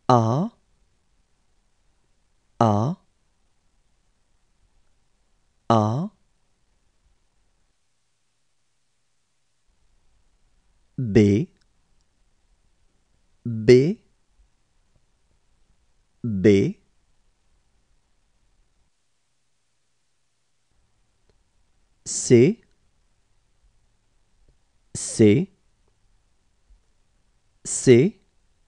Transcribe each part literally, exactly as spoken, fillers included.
A, A, A, B, B, B, C, C, C,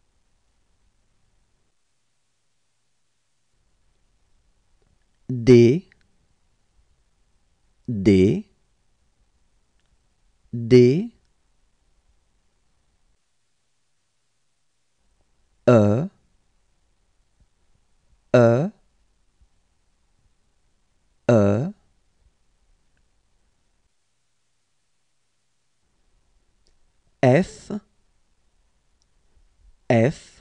D, D, D, E, E, E, F, F,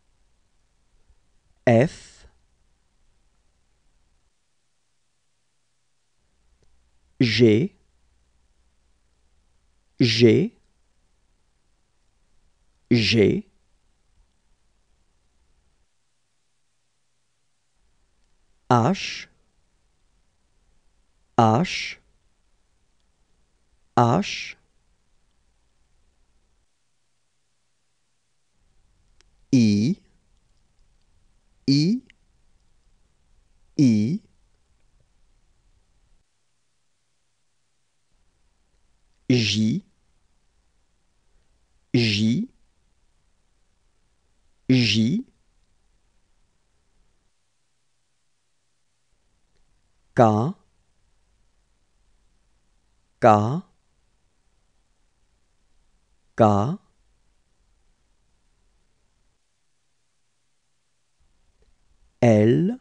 F, G, G, G, H, H, H, I, I, I, J, J, J, K, K, K, L,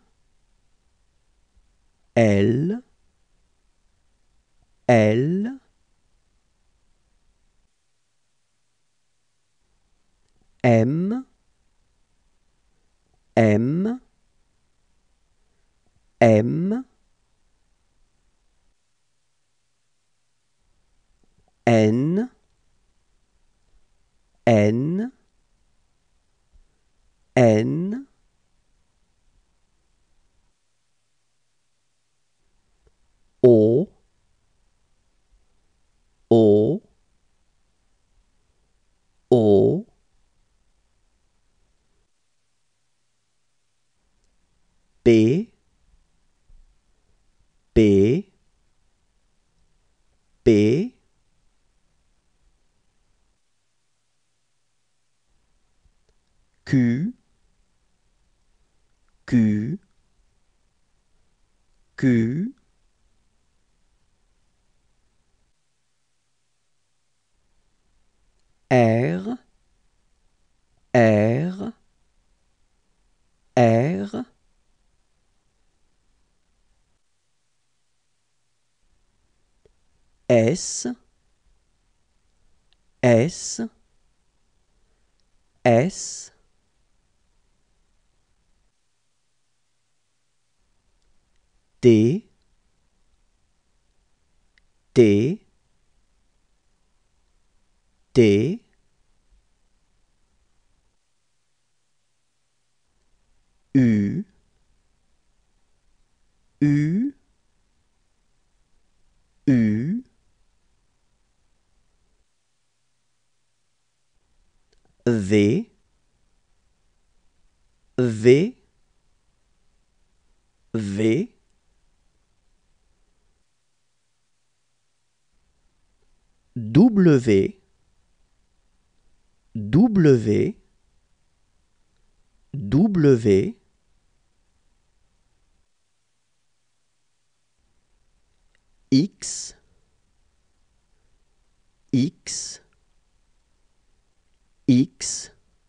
L, L, M, M, M, N, N, N, O, O, O, P, P, P, Q, Q, Q, R, R, R, S, S, S, T, T, T, U, U, U, V, V, V, W, W, W, X, X, X,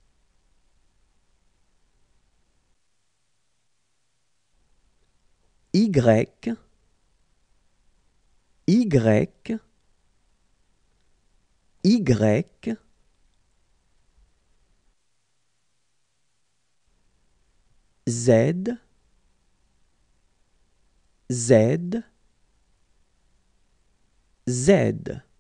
Y, Y, Y, Z, Z, Z.